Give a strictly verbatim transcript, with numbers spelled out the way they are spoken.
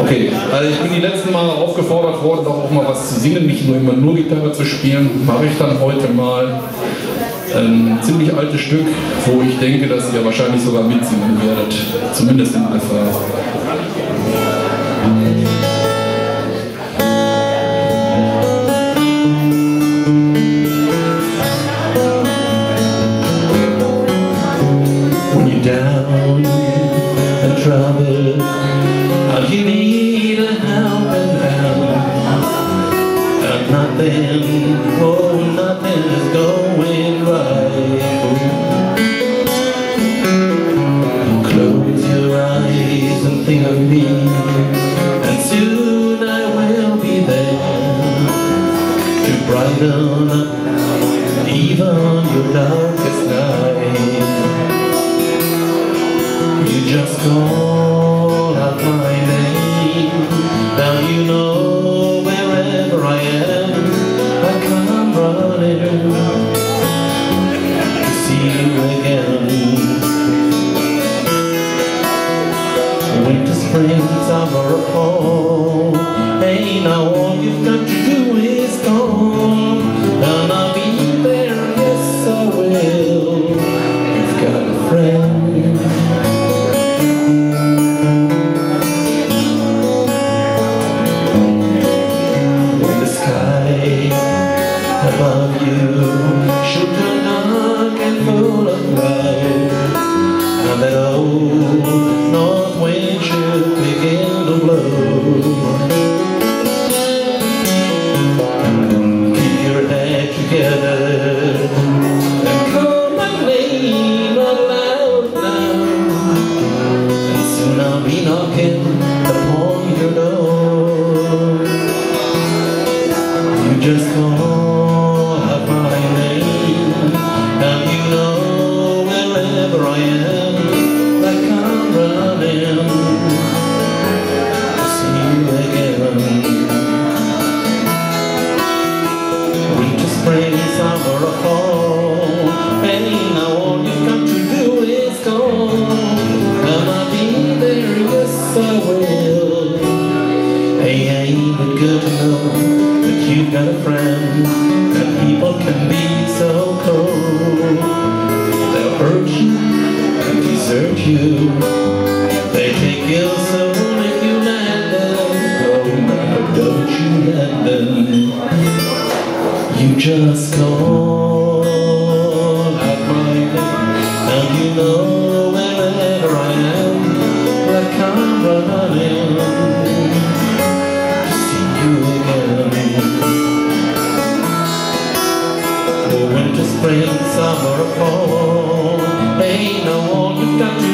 Okay, also ich bin die letzten Male aufgefordert worden, doch auch mal was zu singen, nicht nur immer nur Gitarre zu spielen. Mache ich dann heute mal ein ziemlich altes Stück, wo ich denke, dass ihr wahrscheinlich sogar mitsingen werdet, zumindest im Refrain. Down and trouble, and you need a helping hand, and nothing, oh nothing is going right. Close your eyes and think of me, and soon I will be there to brighten up even your darkest night. You just call out my name, now you know wherever I am, I come running to see you again. Winter, spring, summer, or fall, hey, now all you've got to do is call, and I'll be there, yes I will. You've got a friend. Above you should turn dark and full of clouds, and that old north wind should begin to blow. Keep your head together and call my name out loud now, and soon I'll be knocking upon your door. You just call I am, I come running to see you again. Winter, spring, summer, or fall, hey, now all you've got to do is call, and I'll be there, yes I will. Hey, ain't it good to know that you've got a friend, that people can be so cold. They'll hurt you and desert you, they take your soul if you let them. Oh, now don't you let them. You just call out my name, and you know wherever I am, I come running to see you again. Oh, winter, spring, summer, or fall, hey, now all you've got to